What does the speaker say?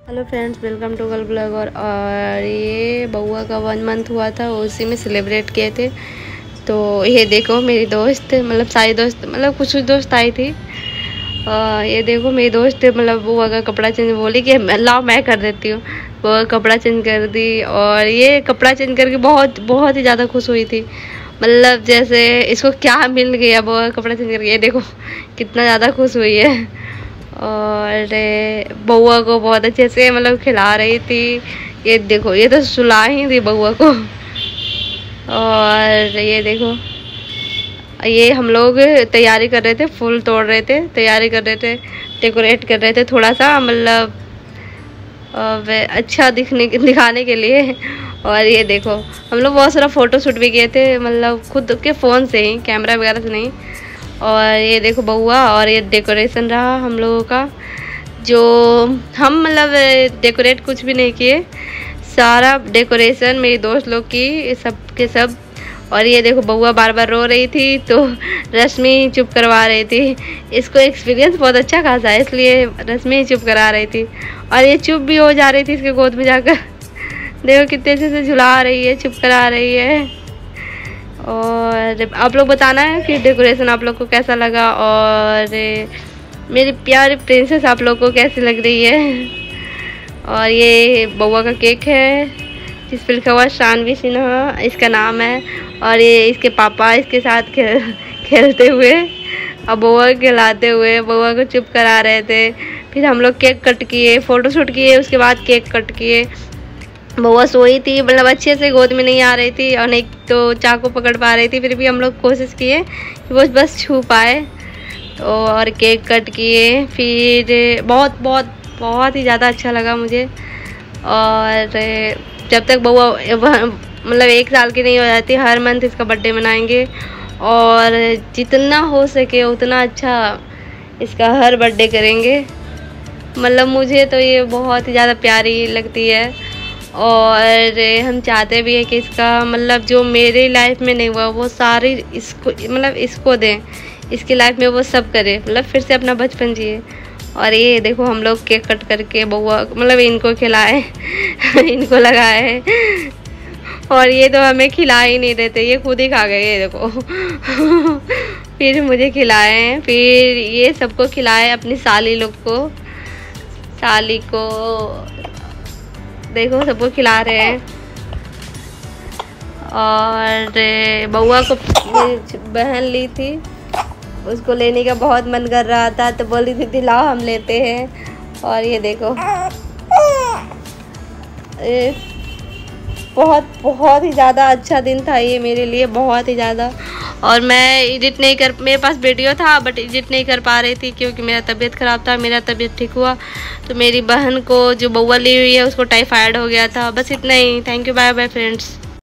Hello friends, welcome to गल blog. और ये बउआ का 1 मंथ हुआ था, उसी में सेलिब्रेट किए थे। तो ये देखो मेरी दोस्त, मतलब सारी दोस्त, मतलब कुछ दोस्त आई थी। ये देखो मेरी दोस्त, मतलब बुआ का कपड़ा चेंज, बोली कि लाओ मैं कर देती हूँ। बुआ कपड़ा चेंज कर दी, और ये कपड़ा चेंज करके बहुत बहुत ही ज़्यादा खुश हुई थी। मतलब जैसे इसको क्या मिल गया, बुआ कपड़ा चेंज करके। ये देखो कितना ज़्यादा खुश हुई है। और बउआ को बहुत अच्छे से मतलब खिला रही थी। ये देखो, ये तो सुला ही थी बउआ को। और ये देखो, ये हम लोग तैयारी कर रहे थे, फूल तोड़ रहे थे, तैयारी कर रहे थे, डेकोरेट कर रहे थे थोड़ा सा, मतलब अच्छा दिखाने के लिए। और ये देखो हम लोग बहुत सारा फ़ोटो शूट भी किए थे, मतलब खुद के फ़ोन से ही, कैमरा वगैरह से नहीं। और ये देखो बउआ, और ये डेकोरेशन रहा हम लोगों का, जो हम मतलब डेकोरेट कुछ भी नहीं किए, सारा डेकोरेशन मेरी दोस्त लोग की, सब के सब। और ये देखो बउआ बार बार रो रही थी, तो रश्मि चुप करवा रही थी। इसको एक्सपीरियंस बहुत अच्छा खासा है, इसलिए रश्मि चुप करा रही थी। और ये चुप भी हो जा रही थी इसके गोद में जाकर। देखो कितने अच्छे से झुला रही है, चुप करा रही है। और आप लोग बताना है कि डेकोरेशन आप लोग को कैसा लगा, और मेरी प्यारी प्रिंसेस आप लोग को कैसी लग रही है। और ये बउआ का केक है, जिस पर लिखा हुआ शानवी सिन्हा इसका नाम है। और ये इसके पापा इसके साथ खेलते हुए और बउआ खिलाते हुए बउआ को चुप करा रहे थे। फिर हम लोग केक कट किए, फ़ोटो शूट किए, उसके बाद केक कट किए। बउआ सोई थी, मतलब अच्छे से गोद में नहीं आ रही थी, और नहीं तो चाकू पकड़ पा रही थी। फिर भी हम लोग कोशिश किए कि वो बस छू पाए। तो और केक कट किए, फिर बहुत बहुत बहुत ही ज़्यादा अच्छा लगा मुझे। और जब तक बउआ मतलब 1 साल की नहीं हो जाती, हर मंथ इसका बर्थडे मनाएंगे, और जितना हो सके उतना अच्छा इसका हर बर्थडे करेंगे। मतलब मुझे तो ये बहुत ही ज़्यादा प्यारी लगती है। और हम चाहते भी हैं कि इसका मतलब जो मेरे लाइफ में नहीं हुआ वो सारी इसको, मतलब इसको दें, इसकी लाइफ में वो सब करे, मतलब फिर से अपना बचपन जिए। और ये देखो हम लोग केक कट करके बउआ, मतलब इनको खिलाए इनको लगाए। और ये तो हमें खिला ही नहीं देते, ये खुद ही खा गए, ये देखो। फिर मुझे खिलाए, फिर ये सबको खिलाए, अपनी साली लोग को, साली को देखो सबको खिला रहे हैं। और बउआ को बहन ली थी, उसको लेने का बहुत मन कर रहा था, तो बोली थी दिलाओ हम लेते हैं। और ये देखो बहुत बहुत ही ज़्यादा अच्छा दिन था ये मेरे लिए, बहुत ही ज़्यादा। और मैं एडिट नहीं कर, मेरे पास वीडियो था बट एडिट नहीं कर पा रही थी, क्योंकि मेरा तबीयत ख़राब था। मेरा तबीयत ठीक हुआ तो मेरी बहन को, जो बउआ ली हुई है, उसको टाइफाइड हो गया था। बस इतना ही। Thank you, bye bye friends.